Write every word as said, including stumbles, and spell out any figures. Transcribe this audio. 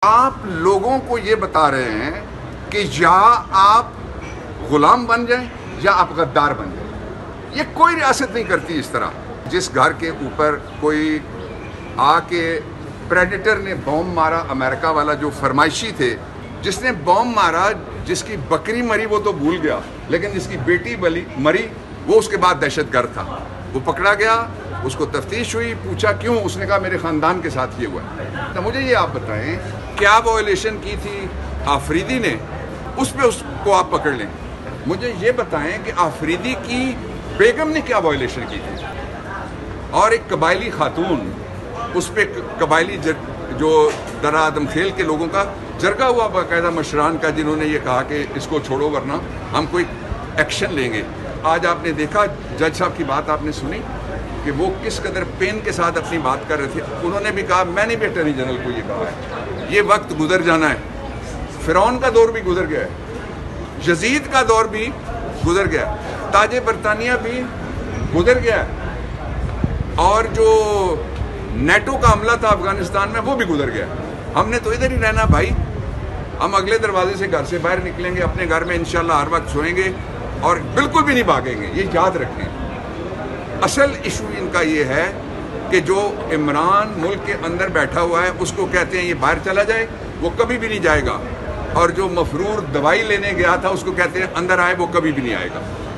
آپ لوگوں کو یہ بتا رہے ہیں کہ یا آپ غلام بن جائیں یا آپ غدار بن جائیں. یہ کوئی ریاست نہیں کرتی اس طرح. جس گھر کے اوپر کوئی آ کے پریڈیٹر نے بوم مارا، امریکہ والا جو فرمائشی تھے، جس نے بوم مارا، جس کی بکری مری وہ تو بھول گیا، لیکن جس کی بیٹی مری وہ اس کے بعد دہشت گرد تھا. وہ پکڑا گیا، اس کو تفتیش ہوئی، پوچھا کیوں، اس نے کہا میرے خاندان کے ساتھ یہ ہوا ہے. تو مجھے یہ آپ بتائیں کیا وائلیشن کی تھی آفریدی نے، اس پہ اس کو آپ پکڑ لیں. مجھے یہ بتائیں کہ آفریدی کی بیگم نے کیا وائلیشن کی تھی. اور ایک قبائلی خاتون، اس پہ قبائلی جو درا آدم خیل کے لوگوں کا جرگہ ہوا باقاعدہ مشران کا، جنہوں نے یہ کہا کہ اس کو چھوڑو ورنہ ہم کوئی ایکشن لیں گے. آج آپ نے دیکھا جج صاحب کی بات آپ نے سنی کہ وہ کس قدر پین کے ساتھ اپنی بات کر رہے تھے. انہوں نے بھی کہا، میں نے بھی اٹارنی جنرل کو یہ کہا ہے، یہ وقت گزر جانا ہے. فرعون کا دور بھی گزر گیا ہے، یزید کا دور بھی گزر گیا ہے، تاج برطانیہ بھی گزر گیا ہے، اور جو نیٹو کا حملہ تھا افغانستان میں وہ بھی گزر گیا. ہم نے تو ادھر ہی رہنا بھائی. ہم اگلے دروازے سے گھر سے باہر نکلیں گے، اپنے گھر میں انشاءاللہ ہر وقت سوئیں گے اور بالکل بھی نہیں بھاگیں گے. یہ یاد رکھیں. اصل ایشو ان کا یہ ہے کہ جو عمران ملک کے اندر بیٹھا ہوا ہے اس کو کہتے ہیں یہ باہر چلا جائے، وہ کبھی بھی نہیں جائے گا. اور جو مفرور دوائی لینے گیا تھا اس کو کہتے ہیں اندر آئے، وہ کبھی بھی نہیں آئے گا.